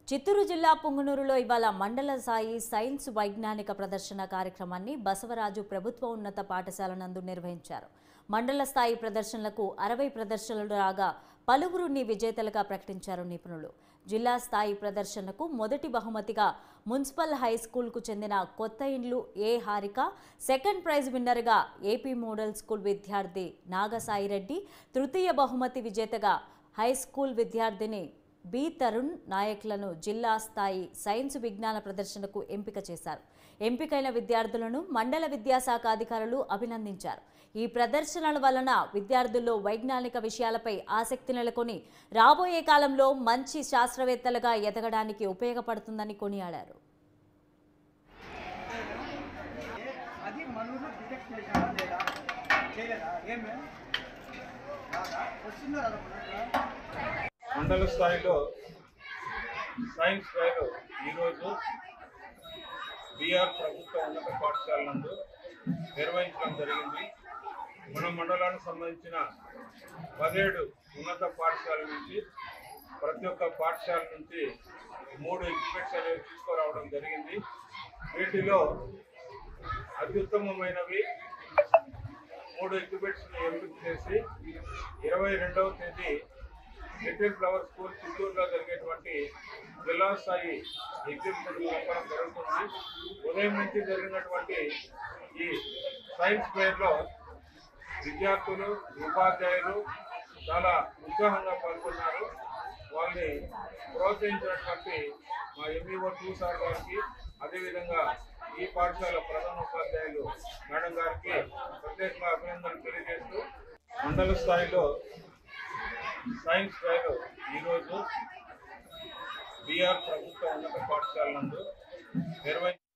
చిత్తూరు జిల్లా పుంగనూరులో ఇవాళ మండల స్థాయి సైన్స్ వైజ్ఞానిక ప్రదర్శన కార్యక్రమాన్ని బసవరాజు ప్రభుత్వ ఉన్నత పాఠశాల నందు నిర్వహించారు. మండల స్థాయి ప్రదర్శనలకు 60 ప్రదర్శనలు రాగా పలువురిని విజేతలుగా ప్రకటించారు నిపుణులు. జిల్లా స్థాయి ప్రదర్శనకు మొదటి బహుమతిగా మున్సిపల్ హై స్కూల్కు చెందిన కొత్త ఇండ్లు ఏ హారిక, సెకండ్ ప్రైజ్ విన్నర్గా ఏపీ మోడల్ స్కూల్ విద్యార్థి నాగసాయిరెడ్డి, తృతీయ బహుమతి విజేతగా హై స్కూల్ విద్యార్థిని బి తరుణ్ నాయకులను జిల్లా స్థాయి సైన్స్ విజ్ఞాన ప్రదర్శనకు ఎంపిక చేశారు. ఎంపికైన విద్యార్థులను మండల విద్యాశాఖ అధికారులు అభినందించారు. ఈ ప్రదర్శనల వలన విద్యార్థుల్లో వైజ్ఞానిక విషయాలపై ఆసక్తి నెలకొని రాబోయే కాలంలో మంచి శాస్త్రవేత్తలుగా ఎదగడానికి ఉపయోగపడుతుందని కొనియాడారు. మండల స్థాయిలో సైన్స్ ఫెయిర్ ఈరోజు బీఆర్ ప్రభుత్వ ఉన్నత పాఠశాల నందు నిర్వహించడం జరిగింది. మన మండలానికి సంబంధించిన 17 ఉన్నత పాఠశాల నుంచి ప్రతి ఒక్క పాఠశాల నుంచి 3 ఎగ్జిబిట్స్ అనేవి తీసుకురావడం జరిగింది. వీటిలో అత్యుత్తమమైనవి 3 ఎగ్జిబిట్స్ని ఎంపిక చేసి 22వ తేదీ లిటిల్ ఫ్లవర్ స్కూల్ చిత్తూరులో జరిగేటువంటి జిల్లా స్థాయి ఎగ్జిబిషన్ చెప్పడం జరుగుతుంది. ఉదయం నుంచి జరిగినటువంటి ఈ సైన్స్ ఫెయిర్లో విద్యార్థులు, ఉపాధ్యాయులు చాలా ఉత్సాహంగా పాల్గొన్నారు. వాళ్ళని ప్రోత్సహించినటువంటి మా ఎంఈఓ 2 సార్ గారికి, అదేవిధంగా ఈ పాఠశాల ప్రధానోపాధ్యాయులు మేడం గారికి ప్రత్యేకంగా అభినందనలు తెలియజేస్తూ మండల స్థాయిలో సైన్స్ ఫెయిర్ ఈరోజు బీఆర్ ప్రభుత్వ ఉన్నత పాఠశాల నందు నిర్వహించారు.